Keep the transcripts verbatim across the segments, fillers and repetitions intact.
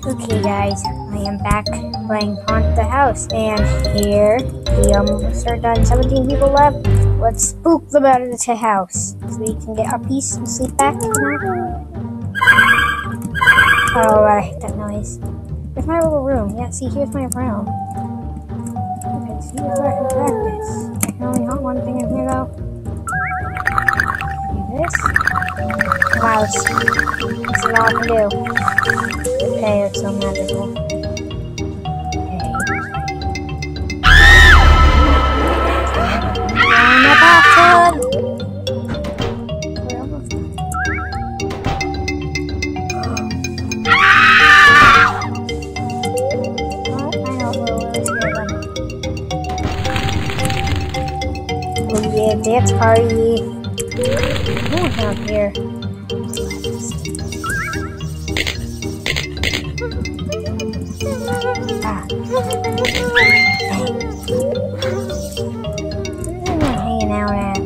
Okay guys, I am back playing Haunt the House, and here we almost are done. seventeen people left. Let's spook them out of the house so we can get our peace and sleep back tonight. Oh, I hate that noise. Where's my little room? Yeah, see, here's my room. Okay, see if I can practice. I can only haunt one thing in here though. Do this. Mouse. This is all I can do. Okay, it's so magical. Okay. On the bathtub! We're almost done. Oh, I know what was here then. Oh yeah, dance party! Who's out here? Ah. Where am I hanging out at?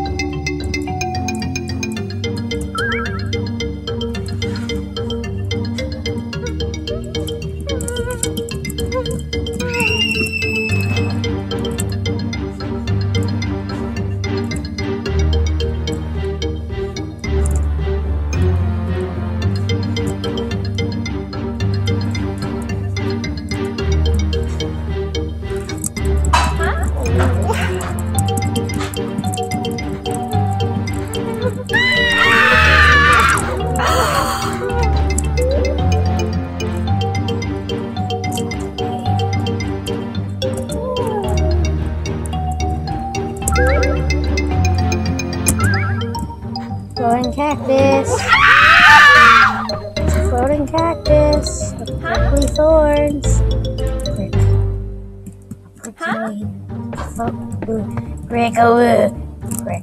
Floating cactus. Floating cactus with prickly thorns. Prick. Prickly. Fo- Prick. Oh, prick.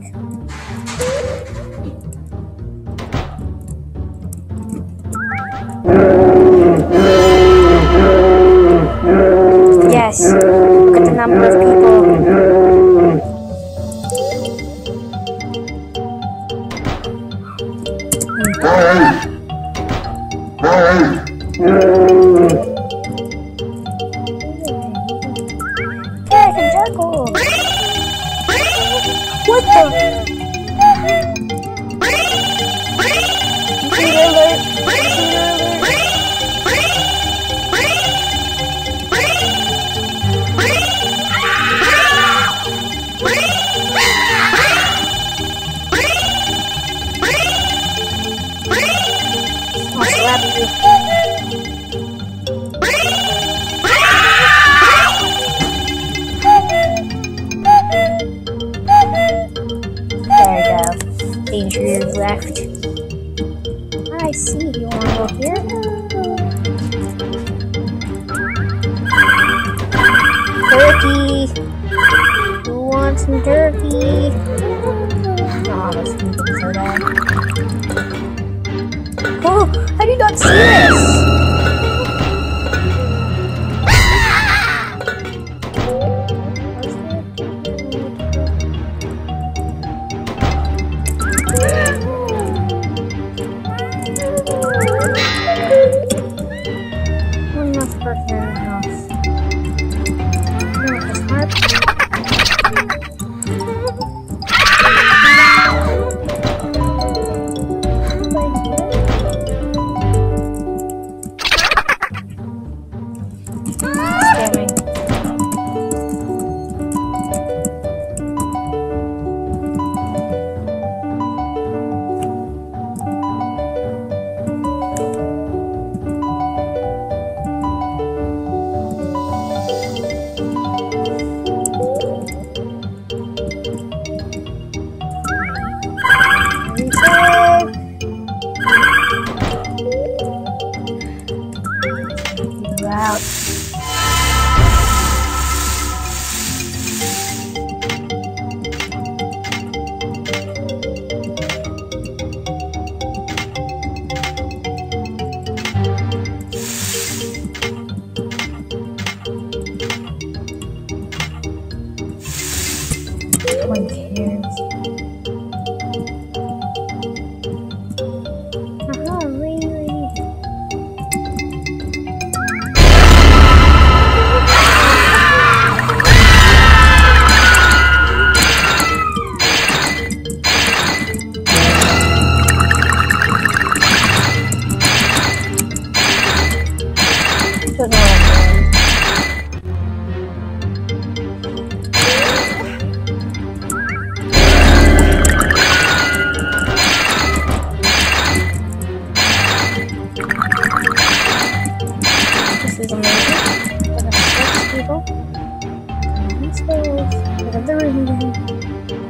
Yes. Look at the number of people. Dragon Jackal! What the? Cheater alert! Cheater alert! I'll slap you. There you go. The intruder left. I see. You want to go here? Turkey! Who wants some turkey? Aw, this is so bad. Oh, how do you not see this? One less person in the house. This harp. Out. One cares. Uh-huh, really. This is amazing. We're gonna six people. Downstairs. Look at the room again.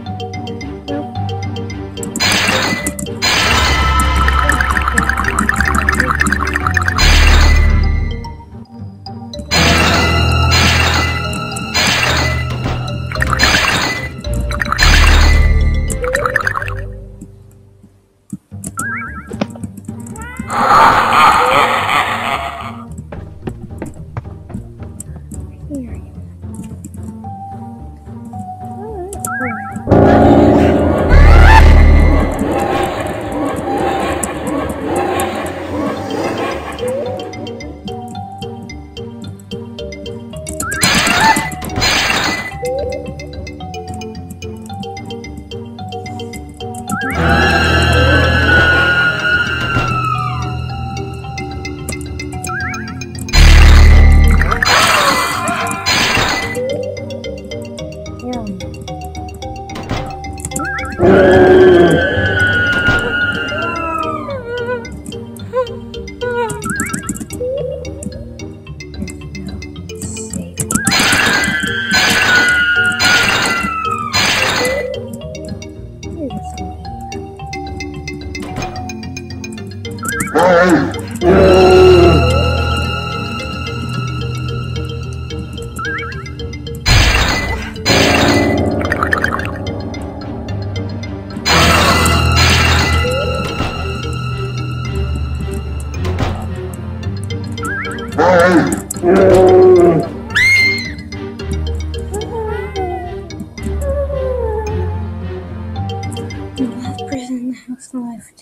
Last person in the house left.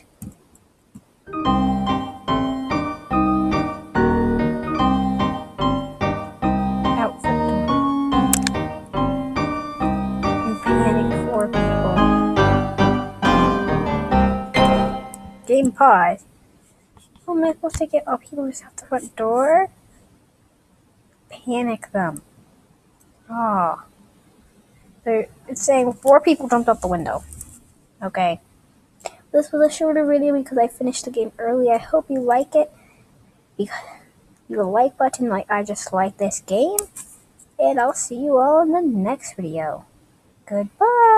Outfit. You panic four people. Game pause. Oh, am I supposed to get all people just out the front door? Panic them. Oh. They're, it's saying four people jumped out the window. Okay. This was a shorter video because I finished the game early. I hope you like it. Because you a like button like I just like this game. And I'll see you all in the next video. Goodbye.